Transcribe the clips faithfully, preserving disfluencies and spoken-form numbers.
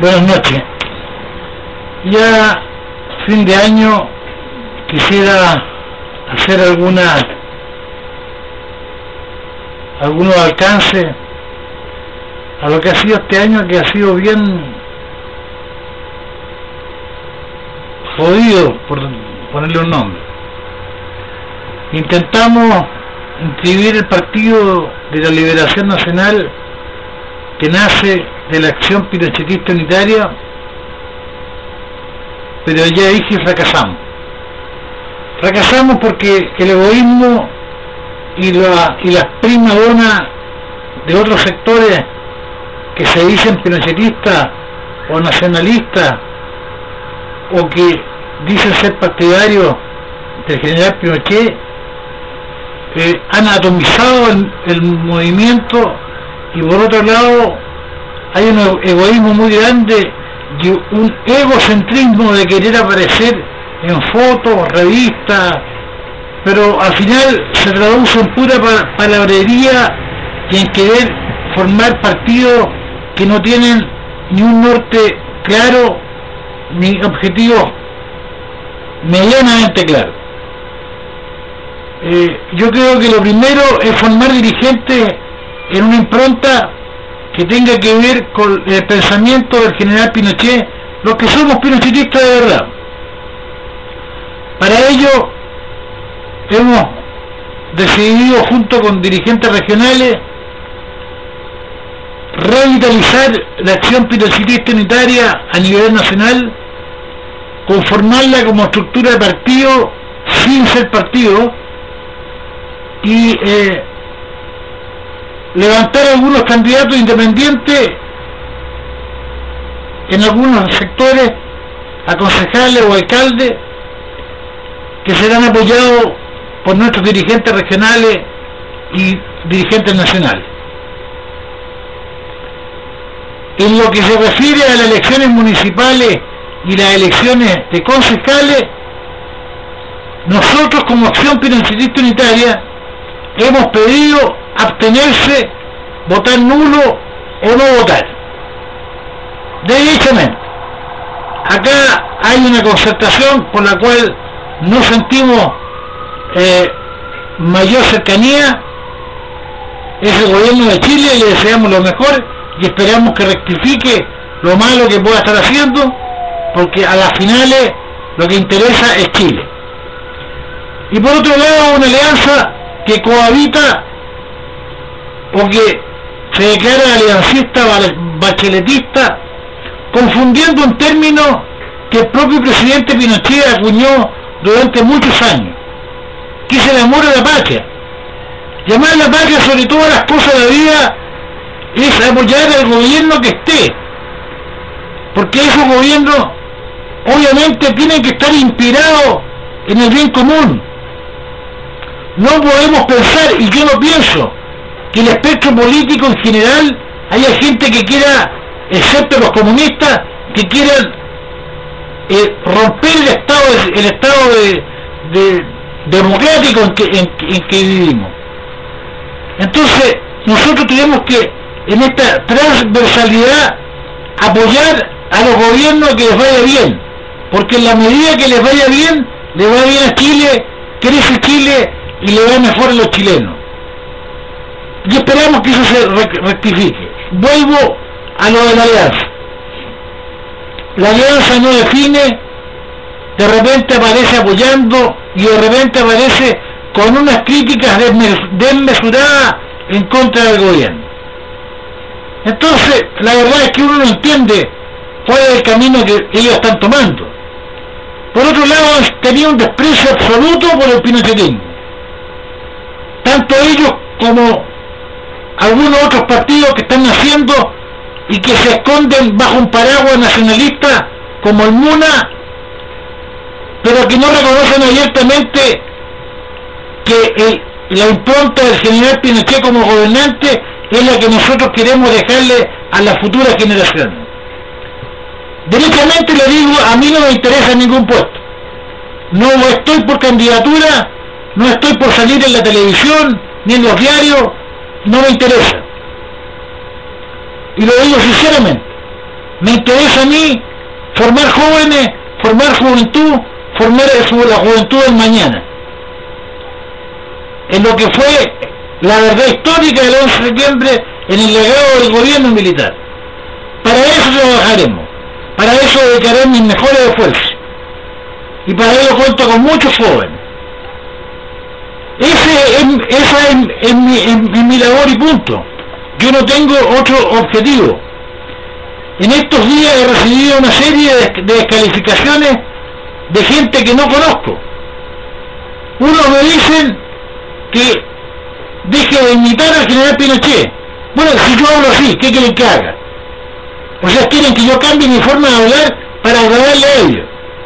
Buenas noches. Ya fin de año quisiera hacer alguna algunos alcances a lo que ha sido este año, que ha sido bien jodido, por ponerle un nombre. Intentamos inscribir el Partido de la Liberación Nacional, que nace de la Acción Pinochetista Unitaria, pero ya dije fracasamos. Fracasamos porque el egoísmo y, la, y las primadonas de otros sectores que se dicen pinochetistas o nacionalistas, o que dicen ser partidarios del general Pinochet, eh, han atomizado el, el movimiento, y por otro lado hay un egoísmo muy grande y un egocentrismo de querer aparecer en fotos, revistas, pero al final se traduce en pura palabrería y en querer formar partidos que no tienen ni un norte claro ni objetivos medianamente claros. Eh, yo creo que lo primero es formar dirigentes en una impronta que tenga que ver con el pensamiento del general Pinochet, los que somos pinochetistas de verdad. Para ello hemos decidido, junto con dirigentes regionales, revitalizar la Acción Pinochetista Unitaria a nivel nacional, conformarla como estructura de partido sin ser partido, y eh, levantar algunos candidatos independientes en algunos sectores a concejales o alcaldes, que serán apoyados por nuestros dirigentes regionales y dirigentes nacionales. En lo que se refiere a las elecciones municipales y las elecciones de concejales, nosotros como Acción Pinochetista Unitaria hemos pedido abstenerse, votar nulo o no votar. Derechamente, acá hay una concertación por la cual no sentimos eh, mayor cercanía. Es el gobierno de Chile, le deseamos lo mejor y esperamos que rectifique lo malo que pueda estar haciendo, porque a las finales lo que interesa es Chile. Y por otro lado, una alianza que cohabita o que se declara aliancista bacheletista, confundiendo un término que el propio presidente Pinochet acuñó durante muchos años, que es el amor a la patria. Llamar a la patria sobre todas las cosas de la vida es apoyar al gobierno que esté, porque esos gobiernos obviamente tienen que estar inspirados en el bien común. No podemos pensar, y yo no pienso, que el espectro político en general haya gente que quiera, excepto los comunistas, que quieran eh, romper el estado de, el estado de, de democrático en que, en, en que vivimos. Entonces nosotros tenemos que, en esta transversalidad, apoyar a los gobiernos que les vaya bien, porque en la medida que les vaya bien, le va bien a Chile, crece Chile y le va mejor a los chilenos. Y esperamos que eso se rectifique. Vuelvo a lo de la alianza. La alianza no define, de repente aparece apoyando y de repente aparece con unas críticas desmesuradas en contra del gobierno. Entonces, la verdad es que uno no entiende cuál es el camino que ellos están tomando. Por otro lado, tenía un desprecio absoluto por el pinochetismo. Tanto ellos como algunos otros partidos que están naciendo y que se esconden bajo un paraguas nacionalista como el MUNA, pero que no reconocen abiertamente que el, la impronta del general Pinochet como gobernante es la que nosotros queremos dejarle a las futuras generaciones. Derechamente le digo, a mí no me interesa ningún puesto. No estoy por candidatura, no estoy por salir en la televisión, ni en los diarios, no me interesa. Y lo digo sinceramente. Me interesa a mí formar jóvenes, formar juventud, formar la juventud del mañana. En lo que fue la verdad histórica del once de septiembre en el legado del gobierno militar. Para eso trabajaremos, para eso dedicaré mis mejores esfuerzos. Y para ello cuento con muchos jóvenes. Ese es, esa es, es, mi, es, es mi labor y punto. Yo no tengo otro objetivo. En estos días he recibido una serie de, de descalificaciones de gente que no conozco. Unos me dicen que deje de imitar al general Pinochet. Bueno, si yo hablo así, ¿qué quieren que haga? O sea, quieren que yo cambie mi forma de hablar para agradarle a ellos.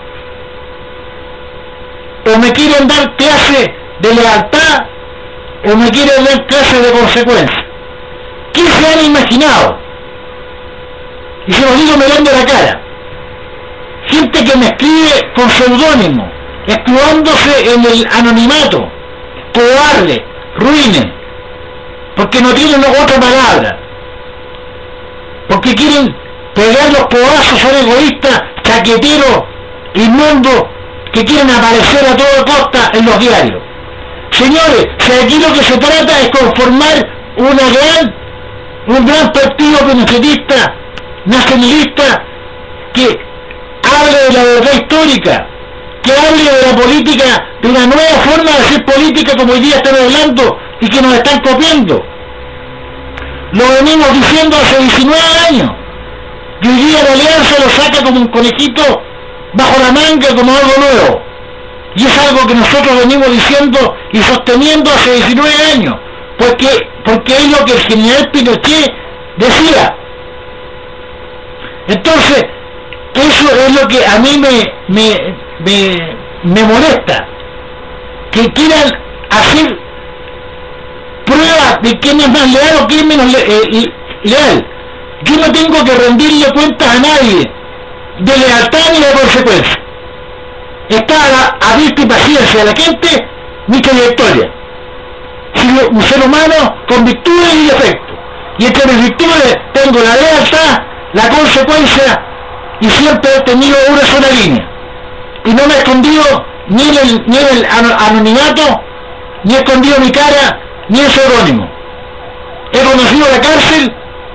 O me quieren dar clase de lealtad, o me quieren dar clase de consecuencia. ¿Qué se han imaginado? Y se los digo mirando la cara. Gente que me escribe con seudónimo, escudándose en el anonimato, cobarde, ruines, porque no tienen otra palabra, porque quieren pegar los codazos, son egoístas, chaqueteros, inmundos, que quieren aparecer a toda costa en los diarios. Señores, si aquí lo que se trata es conformar una gran, un gran partido pinochetista, nacionalista, que hable de la verdad histórica, que hable de la política, de una nueva forma de hacer política como hoy día están hablando y que nos están copiando. Lo venimos diciendo hace diecinueve años, y hoy día la alianza lo saca como un conejito bajo la manga como algo nuevo. Y es algo que nosotros venimos diciendo y sosteniendo hace diecinueve años, porque, porque es lo que el general Pinochet decía. Entonces, eso es lo que a mí me, me, me, me molesta, que quieran hacer pruebas de quién es más leal o quién es menos le, eh, leal. Yo no tengo que rendirle cuentas a nadie de lealtad ni de consecuencia. Está a, la, a vista y paciencia de la gente mi trayectoria. Soy un ser humano con virtudes y defectos, y entre mis virtudes tengo la lealtad, la consecuencia, y siempre he tenido una sola línea, y no me he escondido ni en el, ni en el anonimato, ni he escondido mi cara, ni en seudónimo. He conocido la cárcel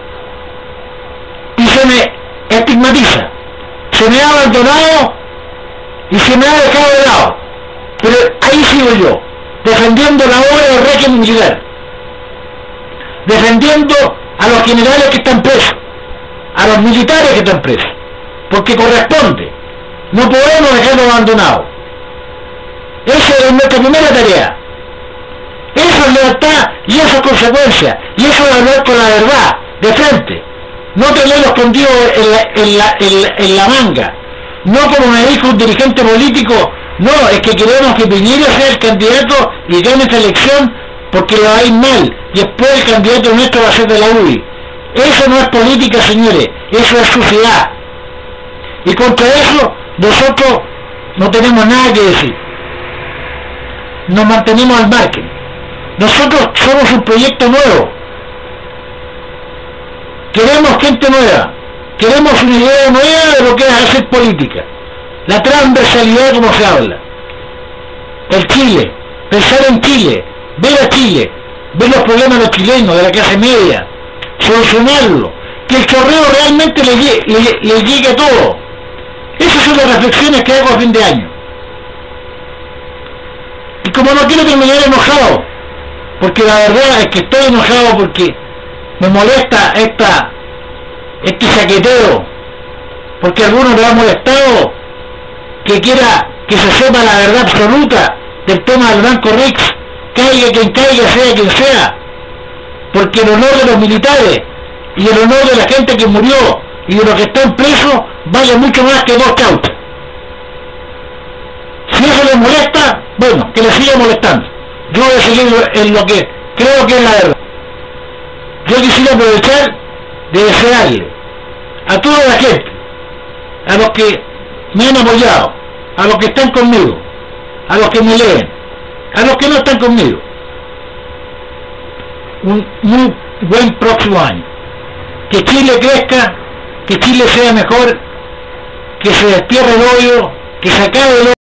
y se me estigmatiza, se me ha abandonado y se me ha dejado de lado, pero ahí sigo yo, defendiendo la obra del régimen militar, defendiendo a los generales que están presos, a los militares que están presos, porque corresponde, no podemos dejarlos abandonados. Esa es nuestra primera tarea. Eso es lealtad y eso es consecuencia, y eso es hablar con la verdad, de frente, no tenerlo escondido en la, en la, en la, en la manga, no como me dijo un dirigente político, no, es que queremos que Piñera sea el candidato y gane esta elección porque le va a ir mal, y después el candidato nuestro va a ser de la U D I. Eso no es política, señores, eso es suciedad. Y contra eso, nosotros no tenemos nada que decir. Nos mantenemos al margen. Nosotros somos un proyecto nuevo. Queremos gente nueva. Queremos una idea nueva de lo que es hacer política. La transversalidad como se habla. El Chile. Pensar en Chile. Ver a Chile. Ver los problemas de los chilenos, de la clase media. Solucionarlo. Que el chorreo realmente le, le, le llegue a todo. Esas son las reflexiones que hago a fin de año. Y como no quiero terminar enojado, porque la verdad es que estoy enojado porque me molesta esta, este saqueteo, porque a algunos le ha molestado que quiera que se sepa la verdad absoluta del tema del Banco R I C S, caiga quien caiga, sea quien sea, porque el honor de los militares y el honor de la gente que murió y de los que están presos vale mucho más que dos cauchas. Si eso les molesta, bueno, que les siga molestando. Yo voy a seguir en lo que creo que es la verdad. Yo quisiera aprovechar de desearle a toda la gente, a los que me han apoyado, a los que están conmigo, a los que me leen, a los que no están conmigo, un muy buen próximo año. Que Chile crezca, que Chile sea mejor, que se destierre el odio, que se acabe el odio.